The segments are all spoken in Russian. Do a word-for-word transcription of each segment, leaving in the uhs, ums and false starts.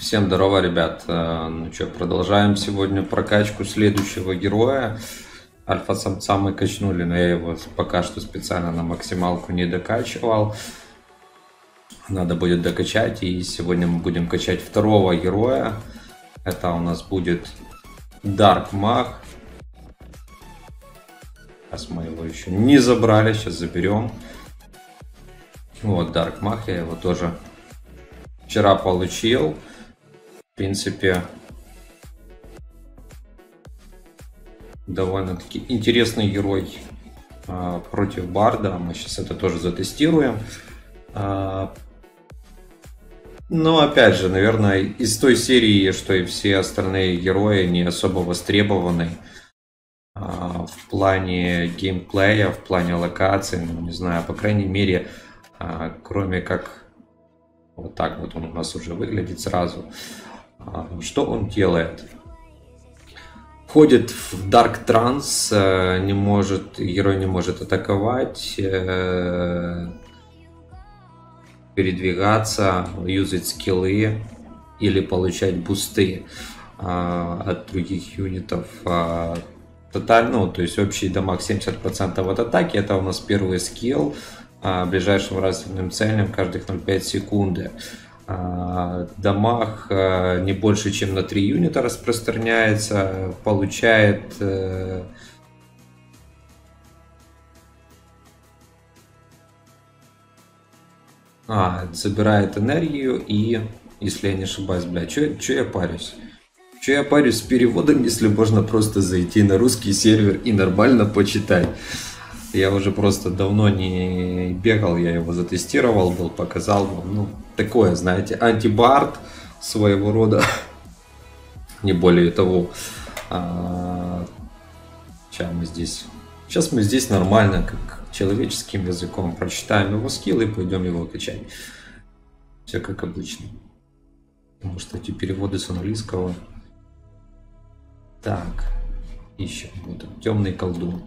Всем здорово, ребят. Э, Ну что, продолжаем сегодня прокачку следующего героя. Альфа-самца мы качнули, но я его пока что специально на максималку не докачивал. Надо будет докачать, и сегодня мы будем качать второго героя. Это у нас будет Dark Mage. Сейчас мы его еще не забрали, сейчас заберем. Вот Dark Mage, я его тоже вчера получил. В принципе, довольно-таки интересный герой а, против Барда. Мы сейчас это тоже затестируем. А, но опять же, наверное, из той серии, что и все остальные герои, не особо востребованы а, в плане геймплея, в плане локаций. Ну, не знаю, по крайней мере, а, кроме как вот так вот он у нас уже выглядит сразу. Что он делает? Входит в Dark Trance, не может, герой не может атаковать, передвигаться, юзать скиллы или получать бусты от других юнитов. Тотально, ну, то есть общий дамаг семьдесят процентов от атаки. Это у нас первый скилл. Ближайшим разным целям каждых ноль целых пять секунды. Дамаг не больше, чем на три юнита распространяется, получает а, забирает энергию и, если я не ошибаюсь, бля, что я парюсь? Что я парюсь с переводом, если можно просто зайти на русский сервер и нормально почитать? Я уже просто давно не бегал, я его затестировал, был, показал вам. Ну, такое, знаете, антибард своего рода. Не более того. А, сейчас мы здесь. Сейчас мы здесь нормально, как человеческим языком, прочитаем его скиллы и пойдем его качать. Все как обычно. Потому что эти переводы с английского. Так. Ищем. Вот он, темный колдун.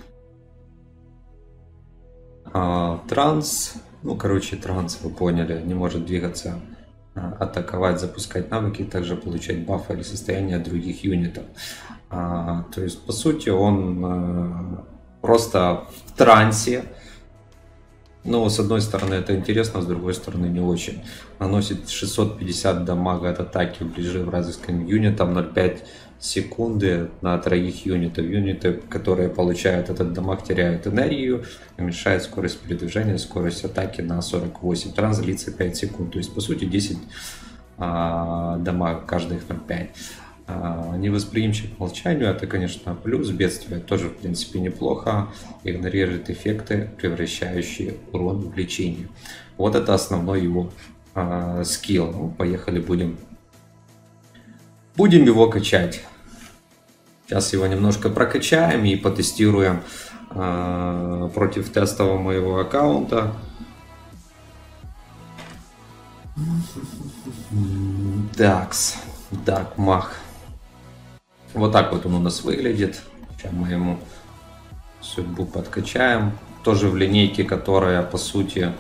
А, транс, ну короче транс, вы поняли, не может двигаться, а, атаковать, запускать навыки, также получать бафы или состояние от других юнитов. А, то есть по сути он а, просто в трансе. Ну, с одной стороны это интересно, с другой стороны не очень. Наносит шестьсот пятьдесят дамага от атаки вблизи вражеским юнитам, ноль целых пять секунды на троих юнитов. Юниты, которые получают этот дамаг, теряют энергию, уменьшает скорость передвижения, скорость атаки на сорок восемь. Транс длится пять секунд, то есть по сути десять а, дамага каждых ноль целых пять. А, невосприимчив к молчанию, это, конечно, плюс. Бедствие тоже, в принципе, неплохо. Игнорирует эффекты, превращающие урон в лечение. Вот это основной его а, скилл. Ну, поехали, будем, будем его качать. Сейчас его немножко прокачаем и потестируем а, против тестового моего аккаунта. Такс, Dark Mage. Вот так вот он у нас выглядит. Сейчас мы ему судьбу подкачаем. Тоже в линейке, которая по сути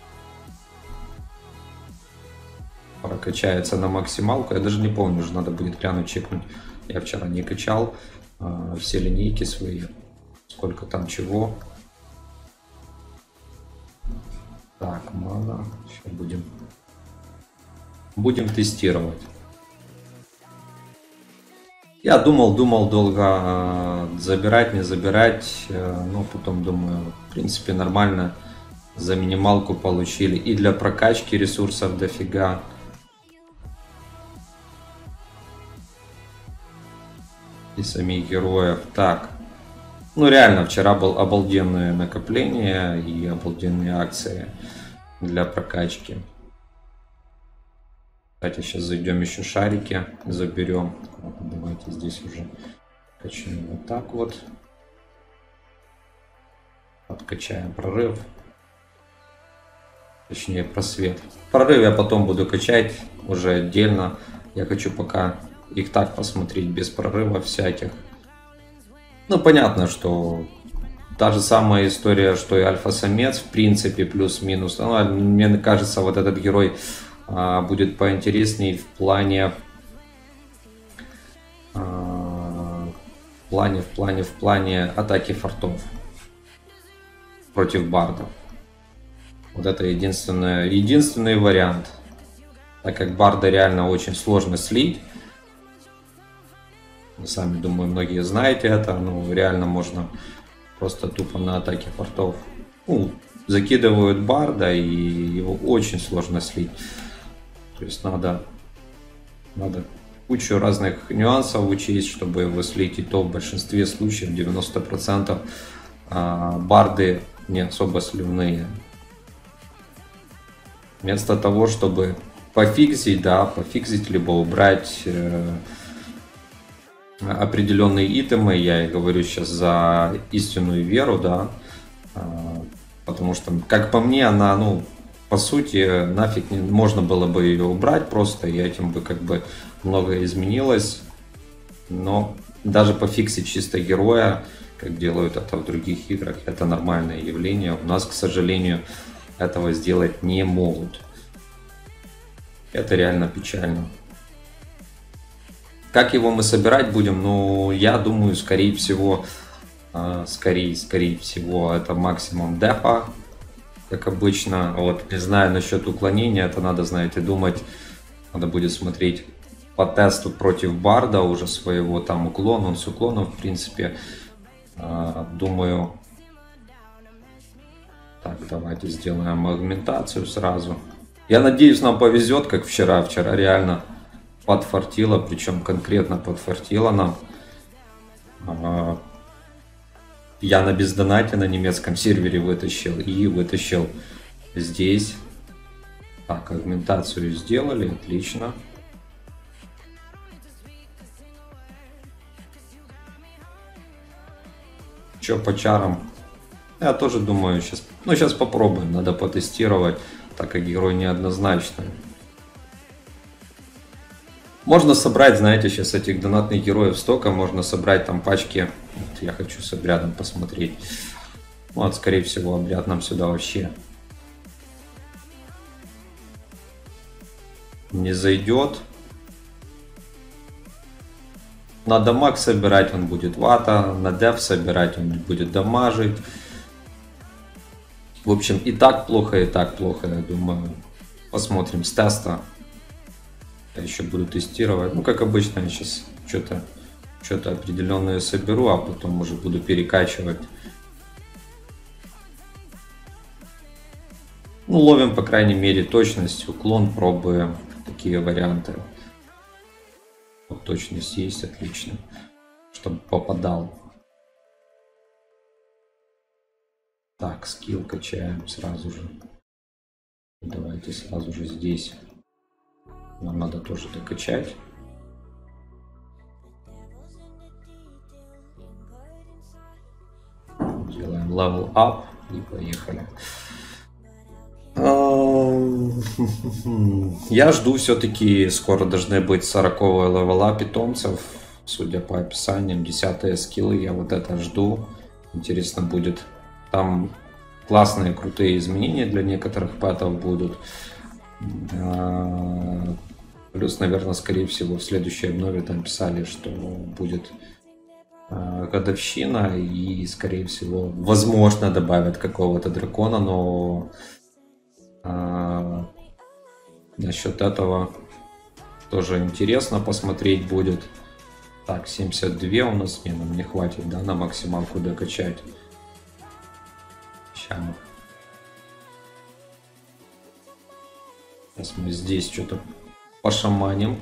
прокачается на максималку. Я даже не помню, уже надо будет глянуть, чекнуть. Я вчера не качал э, все линейки свои. Сколько там чего. Так, мана. Сейчас будем, будем тестировать. Я думал, думал долго забирать, не забирать, но потом думаю, в принципе, нормально. За минималку получили и для прокачки ресурсов дофига. И самих героев. Так, ну реально, вчера был обалденное накопление и обалденные акции для прокачки. Кстати, сейчас зайдем еще шарики, заберем. Давайте здесь уже качаем вот так вот. Подкачаем прорыв. Точнее, просвет. Прорыв я потом буду качать уже отдельно. Я хочу пока их так посмотреть, без прорывов всяких. Ну, понятно, что та же самая история, что и альфа-самец, в принципе, плюс-минус. Ну, мне кажется, вот этот герой а, будет поинтересней в плане, а, в плане, в плане, в плане атаки фортов против бардов. Вот это единственное, единственный вариант. Так как барда реально очень сложно слить. Вы сами, думаю, многие знаете это. Ну, реально можно просто тупо на атаке фортов. Ну, закидывают барда, и его очень сложно слить. То есть надо, надо кучу разных нюансов учесть, чтобы его слить. И то в большинстве случаев, девяносто процентов, барды не особо сливные. Вместо того, чтобы пофиксить, да, пофиксить, либо убрать э, определенные итемы, я и говорю сейчас за истинную веру, да, э, потому что, как по мне, она, ну, по сути, нафиг не, можно было бы ее убрать просто, и этим бы как бы многое изменилось, но даже пофиксить чисто героя, как делают это в других играх, это нормальное явление. У нас, к сожалению, этого сделать не могут. Это реально печально. Как его мы собирать будем? Ну, я думаю, скорее всего, скорее, скорее всего, это максимум дефа, как обычно. Вот, не знаю насчет уклонения, это надо, знаете, думать. Надо будет смотреть по тесту против барда уже своего, там уклон, он с уклоном, в принципе. Думаю, так, давайте сделаем агментацию сразу. Я надеюсь, нам повезет, как вчера. Вчера реально подфартило, причем конкретно подфартило нам. Я на бездонате на немецком сервере вытащил и вытащил здесь. Так, агментацию сделали, отлично. Что по чарам? Я тоже думаю, сейчас, ну сейчас попробуем, надо потестировать, так как герой неоднозначный. Можно собрать, знаете, сейчас этих донатных героев столько, можно собрать там пачки. Вот я хочу с обрядом посмотреть. Вот, скорее всего, обряд нам сюда вообще не зайдет. На дамаг собирать он будет вата, на деф собирать он будет дамажить. В общем, и так плохо, и так плохо, я думаю. Посмотрим с теста. Я еще буду тестировать. Ну, как обычно, я сейчас что-то что-то определенное соберу, а потом уже буду перекачивать. Ну, ловим, по крайней мере, точность, уклон, пробуем. Такие варианты. Вот точность есть, отлично. Чтобы попадал. Так, скилл качаем сразу же. Давайте сразу же здесь. Нам надо тоже докачать. Делаем level up и поехали. Я жду, все-таки скоро должны быть сороковые левела питомцев. Судя по описаниям, десятые скиллы, я вот это жду. Интересно будет. Там классные, крутые изменения для некоторых пэтов будут. Плюс, наверное, скорее всего, в следующей обнове там писали, что будет годовщина. И, скорее всего, возможно, добавят какого-то дракона, но а, насчет этого тоже интересно посмотреть будет. Так, семьдесят два у нас, не, нам не хватит, да, на максималку докачать. Сейчас мы, Сейчас мы здесь что-то пошаманим.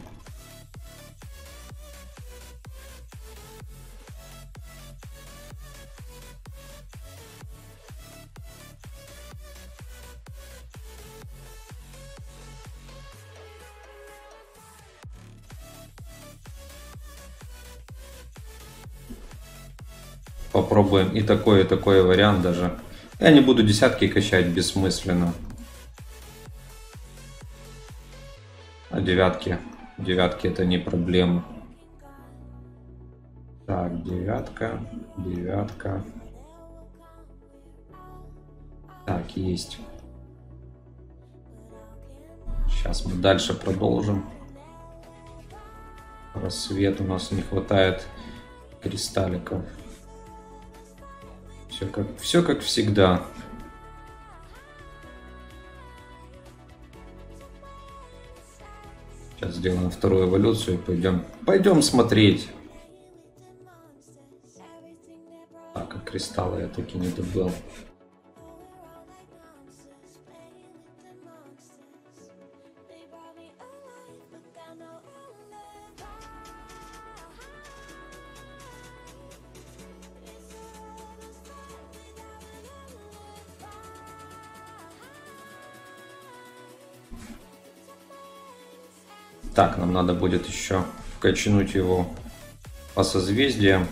Попробуем и такой, и такой вариант даже. Я не буду десятки качать, бессмысленно. А девятки, девятки это не проблема. Так, девятка, девятка. Так, есть. Сейчас мы дальше продолжим. Рассвет, у нас не хватает кристалликов. Все как, все как всегда. Сейчас сделаем вторую эволюцию и пойдем, пойдем смотреть. Так, а кристаллы я таки не добыл. Так, нам надо будет еще качнуть его по созвездиям.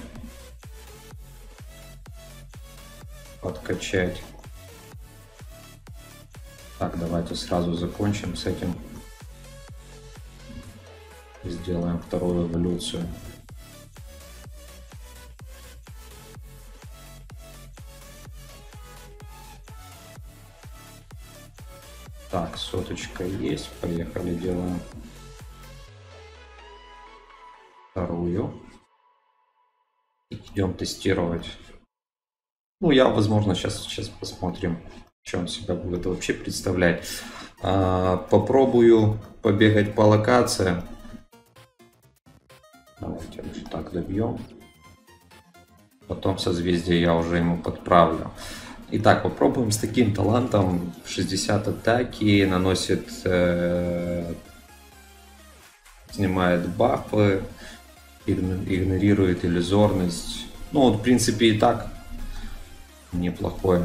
Подкачать. Так, давайте сразу закончим с этим. Сделаем вторую эволюцию. Так, соточка есть. Поехали, делаем вторую. Идем тестировать. Ну, я, возможно, сейчас, сейчас посмотрим, что он себя будет вообще представлять. А, попробую побегать по локациям. Давайте вот так добьем. Потом созвездие я уже ему подправлю. Итак, попробуем с таким талантом. шестьдесят атаки, наносит, э, снимает бафы, игнорирует иллюзорность. Ну, вот, в принципе, и так неплохой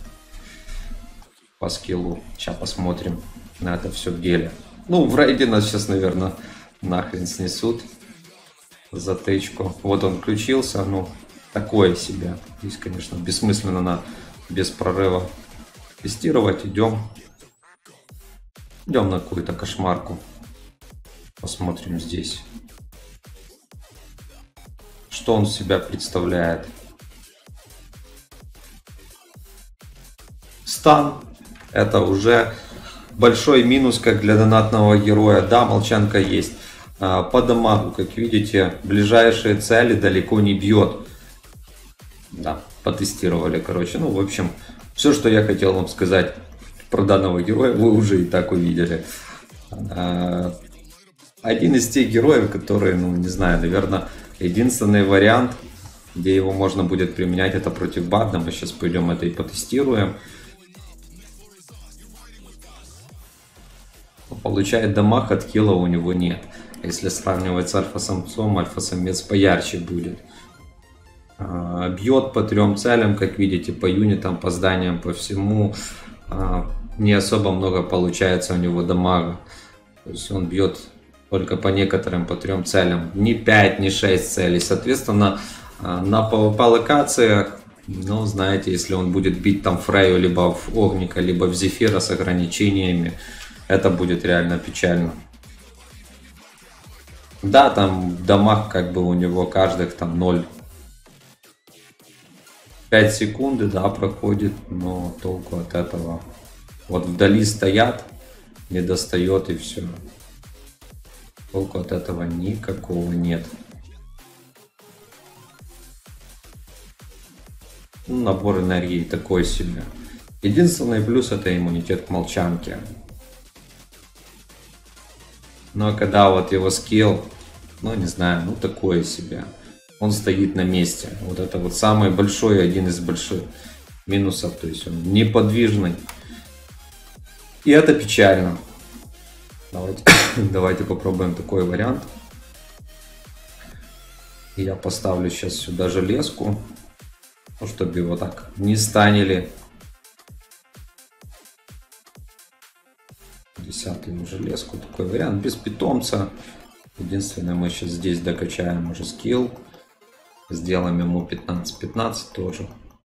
по скиллу. Сейчас посмотрим на это все в деле. Ну, в рейде нас сейчас, наверное, нахрен снесут за тычку. Вот он включился, ну, такое себе. Здесь, конечно, бессмысленно на без прорыва тестировать. Идем. Идем на какую-то кошмарку. Посмотрим здесь, что он себя представляет. Стан. Это уже большой минус, как для донатного героя. Да, молчанка есть. По дамагу, как видите, ближайшие цели далеко не бьет. Да, потестировали, короче. Ну, в общем, все, что я хотел вам сказать про данного героя, вы уже и так увидели. Один из тех героев, которые, ну, не знаю, наверное, единственный вариант, где его можно будет применять, это против Барда. Мы сейчас пойдем это и потестируем. Получает дамаг, от килла у него нет. Если сравнивать с альфа-самцом, альфа-самец поярче будет. Бьет по трем целям, как видите, по юнитам, по зданиям, по всему. Не особо много получается у него дамага. То есть он бьет только по некоторым, по трем целям. Не пять, не шесть целей. Соответственно, на пэ вэ пэ локациях, ну, знаете, если он будет бить там Фрейю, либо в Огника, либо в Зефира с ограничениями, это будет реально печально. Да, там дамаг как бы у него каждых там ноль. пять секунд, да, проходит, но толку от этого. Вот вдали стоят, не достает и все. Толку от этого никакого нет. Ну, набор энергии такой себе. Единственный плюс — это иммунитет к молчанке. Но когда вот его скилл, ну не знаю, ну такое себе. Он стоит на месте. Вот это вот самый большой, один из больших минусов. То есть он неподвижный. И это печально. Давайте, давайте попробуем такой вариант. Я поставлю сейчас сюда железку, ну, чтобы его так не станили. Десятую железку, такой вариант без питомца. Единственное, мы сейчас здесь докачаем уже скилл. Сделаем ему пятнадцать пятнадцать тоже.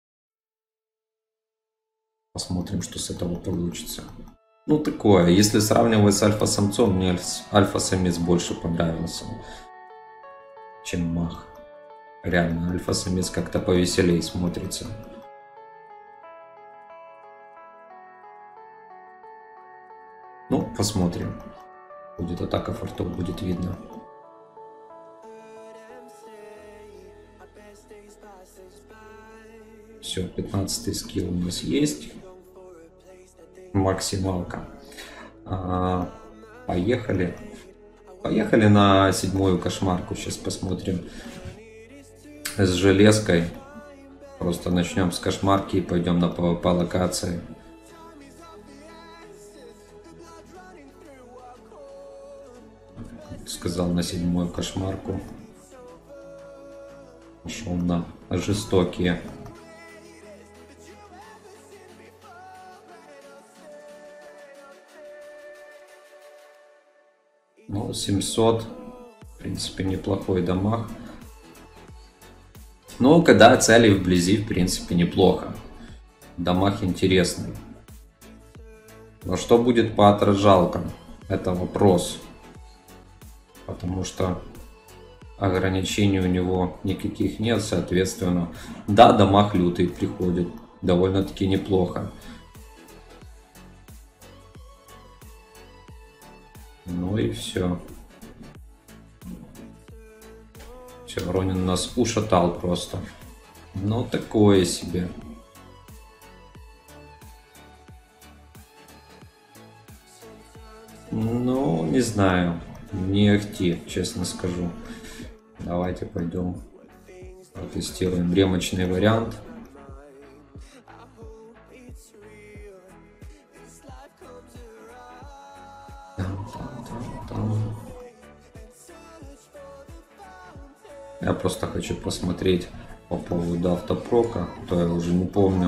Посмотрим, что с этого получится. Ну, такое. Если сравнивать с альфа-самцом, мне альфа-самец больше понравился, чем мах. Реально, альфа-самец как-то повеселее смотрится. Ну, посмотрим. Будет атака фортов, будет видно. Все, пятнадцатый скилл у нас есть. Максималка. А, поехали. Поехали на седьмую кошмарку. Сейчас посмотрим. С железкой. Просто начнем с кошмарки и пойдем на пэ вэ пэ локации. Сказал на седьмую кошмарку. Пошел на жестокие. Ну, семьсот. В принципе, неплохой дамаг. Но когда цели вблизи, в принципе, неплохо. Дамаг интересный. Но что будет по отражалкам? Это вопрос. Потому что ограничений у него никаких нет, соответственно. Да, дамаг лютый приходит. Довольно-таки неплохо. Ну и все. Все, Ронин нас ушатал просто. Ну, такое себе. Ну, не знаю. Не ахти, честно скажу. Давайте пойдем протестируем ремочный вариант. Я просто хочу посмотреть по поводу автопрока, то я уже не помню.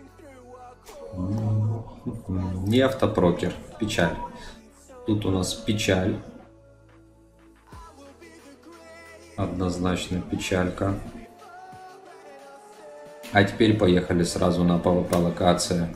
Не автопрокер, печаль. Тут у нас печаль. Однозначно печалька. А теперь поехали сразу на пэ вэ пэ локация.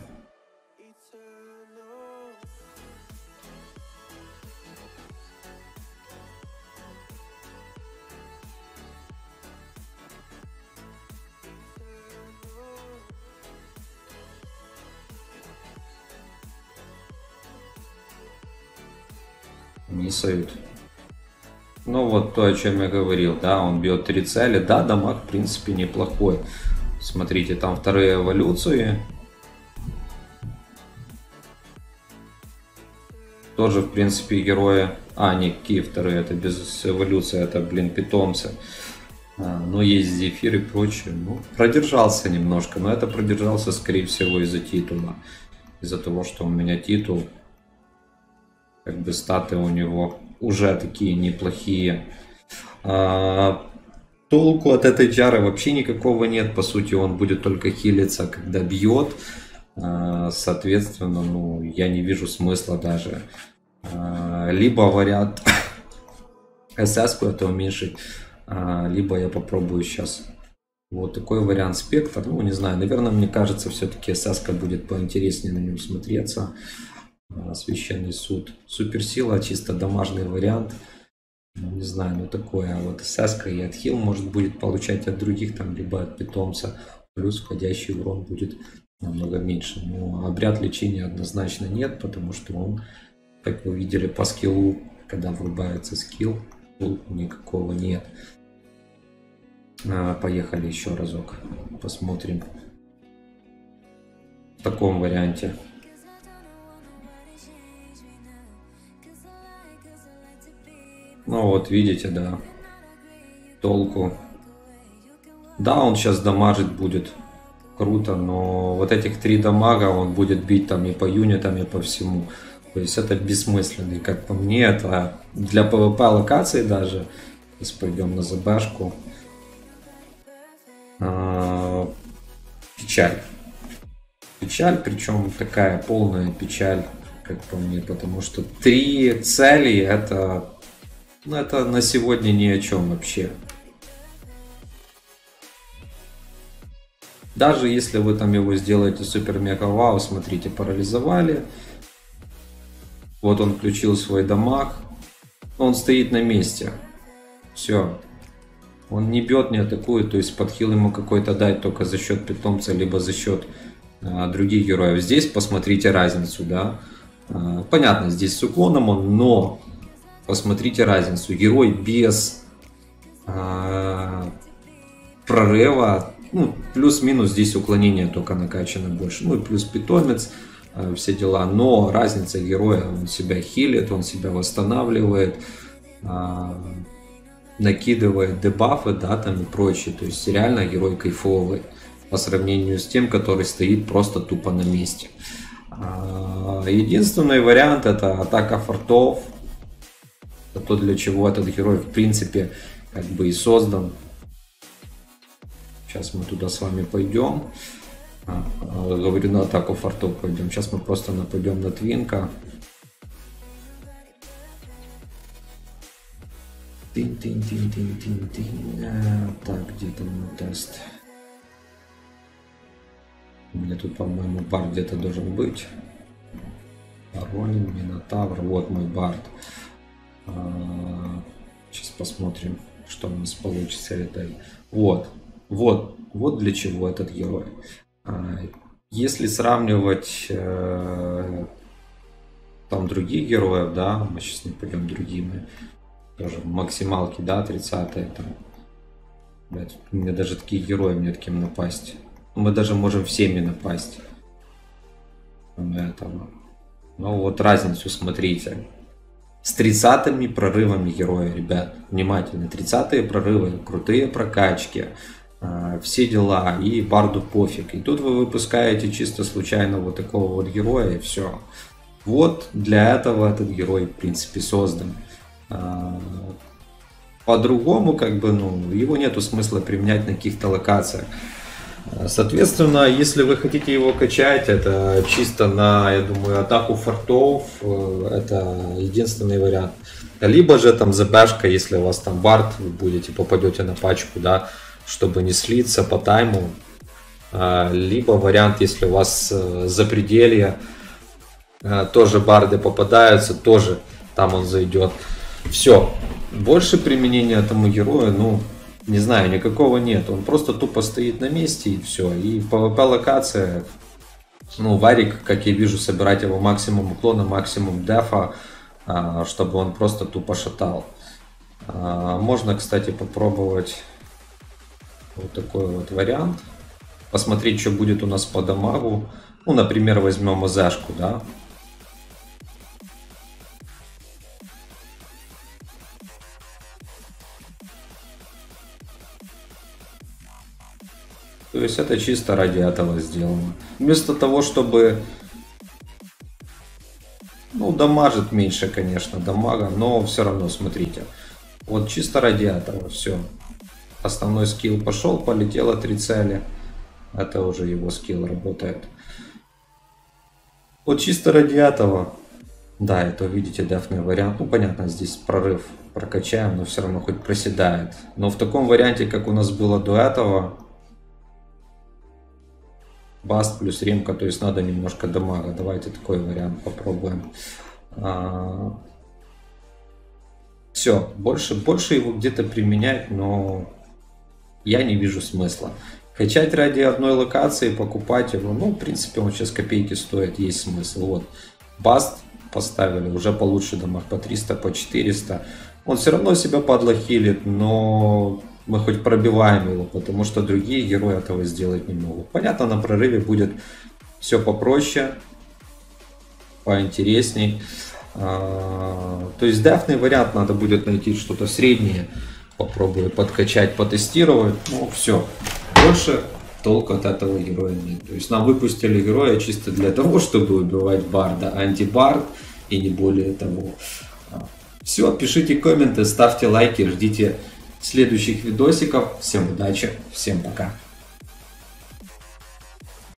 Миссают. Ну вот то, о чем я говорил, да, он бьет три цели, да, дамаг в принципе неплохой. Смотрите, там вторые эволюции. Тоже в принципе герои, а не какие вторые, это без эволюции, это, блин, питомцы. А, но есть Зефир и прочее. Ну, продержался немножко, но это продержался скорее всего из-за титула. Из-за того, что у меня титул. Как бы статы у него уже такие неплохие. А, толку от этой джары вообще никакого нет. По сути, он будет только хилиться, когда бьет. А, соответственно, ну, я не вижу смысла даже. А, либо вариант эс эс-ку это уменьшить, а, либо я попробую сейчас вот такой вариант спектр. Ну, не знаю, наверное, мне кажется, все-таки эс эс-ка будет поинтереснее на нем смотреться. Священный суд. Суперсила, чисто домашний вариант. Ну, не знаю, ну такое. А вот эс эс-ка и отхил может будет получать от других, там, либо от питомца. Плюс входящий урон будет намного меньше. Но обряд лечения однозначно нет, потому что он, как вы видели по скиллу, когда врубается скилл, толку никакого нет. А, поехали еще разок. Посмотрим. В таком варианте. Ну вот видите, да, толку. Да, он сейчас дамажить будет круто, но вот этих три дамага он будет бить там и по юнитам, и по всему. То есть это бессмысленно. И как по мне, это для пэ вэ пэ локации даже. Сейчас пойдем на ЗБшку. А, печаль. Печаль, причем такая полная печаль, как по мне, потому что три цели это... Ну, это на сегодня ни о чем вообще. Даже если вы там его сделаете супер-мега-вау, смотрите, парализовали. Вот он включил свой дамаг. Он стоит на месте. Все. Он не бьет, не атакует. То есть подхил ему какой-то дать только за счет питомца, либо за счет а, других героев. Здесь посмотрите разницу, да. Понятно, здесь с уклоном он, но посмотрите разницу. Герой без а, прорыва, ну, плюс-минус здесь уклонение только накачано больше. Ну и плюс питомец, а, все дела. Но разница героя, он себя хилит, он себя восстанавливает, а, накидывает дебафы, да, там и прочее. То есть реально герой кайфовый по сравнению с тем, который стоит просто тупо на месте. Единственный вариант — это атака фортов. Это то, для чего этот герой в принципе как бы и создан. Сейчас мы туда с вами пойдем. А, говорю, на атаку фортов пойдем. Сейчас мы просто нападем на Твинка. Тин-тин-тин-тин-тин-тин. Так, где там мой тест? У меня тут, по-моему, бард где-то должен быть. Ронин, Минотавр. Вот мой бард. Сейчас посмотрим, что у нас получится. Это... Вот. Вот. Вот для чего этот герой. Если сравнивать там других героев, да, мы сейчас не пойдем другими. Тоже максималки, да, тридцатые там. Блядь, у меня даже такие герои мне таким напасть. Мы даже можем всеми напасть. Этого. Ну вот разницу смотрите. С тридцатыми прорывами героя, ребят. Внимательно. тридцатые прорывы, крутые прокачки. Э, все дела. И барду пофиг. И тут вы выпускаете чисто случайно вот такого вот героя и все. Вот для этого этот герой в принципе создан. Э, по-другому как бы, ну, его нету смысла применять на каких-то локациях. Соответственно, если вы хотите его качать, это чисто на, я думаю, атаку фортов, это единственный вариант. Либо же там ЗБшка, если у вас там бард, вы будете, попадете на пачку, да, чтобы не слиться по тайму. Либо вариант, если у вас запределье, тоже барды попадаются, тоже там он зайдет. Все, больше применения этому герою, ну, не знаю, никакого нет. Он просто тупо стоит на месте и все. И в пэ вэ пэ локация, ну, Варик, как я вижу, собирать его максимум уклона, максимум дефа, чтобы он просто тупо шатал. Можно, кстати, попробовать вот такой вот вариант. Посмотреть, что будет у нас по дамагу. Ну, например, возьмем АЗшку, да. То есть это чисто ради этого сделано. Вместо того, чтобы... Ну, дамажит меньше, конечно, дамага, но все равно, смотрите. Вот чисто ради этого, все. Основной скилл пошел, полетело три цели. Это уже его скилл работает. Вот чисто ради этого. Да, это, видите, дефный вариант. Ну, понятно, здесь прорыв прокачаем, но все равно хоть проседает. Но в таком варианте, как у нас было до этого... Баст плюс ремка, то есть надо немножко дамага. Давайте такой вариант попробуем. А... Все, больше, больше его где-то применять, но я не вижу смысла. Качать ради одной локации, покупать его, ну, в принципе, он сейчас копейки стоит, есть смысл. Вот, Баст поставили, уже получше дамаг по триста, по четыреста. Он все равно себя падла хилит, но... мы хоть пробиваем его, потому что другие герои этого сделать не могут. Понятно, на прорыве будет все попроще, поинтересней. То есть дефный вариант надо будет найти что-то среднее. Попробую подкачать, потестировать. Ну все, больше толку от этого героя нет. То есть нам выпустили героя чисто для того, чтобы убивать барда, антибард и не более того. Все, пишите комменты, ставьте лайки, ждите следующих видосиков. Всем удачи, всем пока.